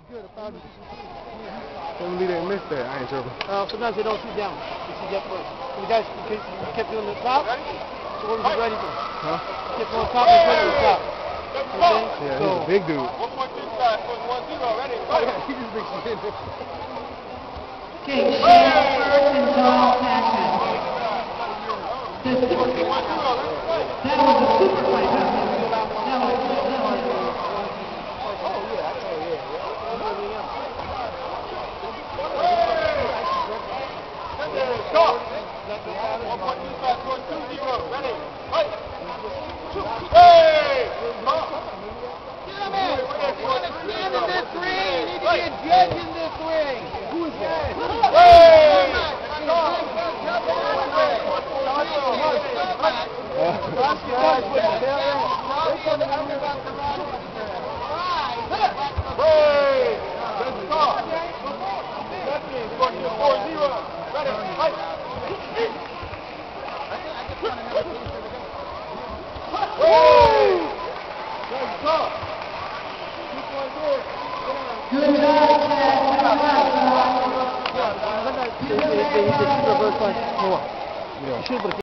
good about it. Can't believe they missed that. I ain't tripping. Sometimes they don't shoot down. They shoot that first. And the guys kept doing the top. So what was he ready for? Huh? Kept on top and ready for the top. Yeah, he's a big dude. 1.2 side, 1-0 already. He just makes it. Okay, Shane and John Patrick. That was a super fight. Good job, Chad.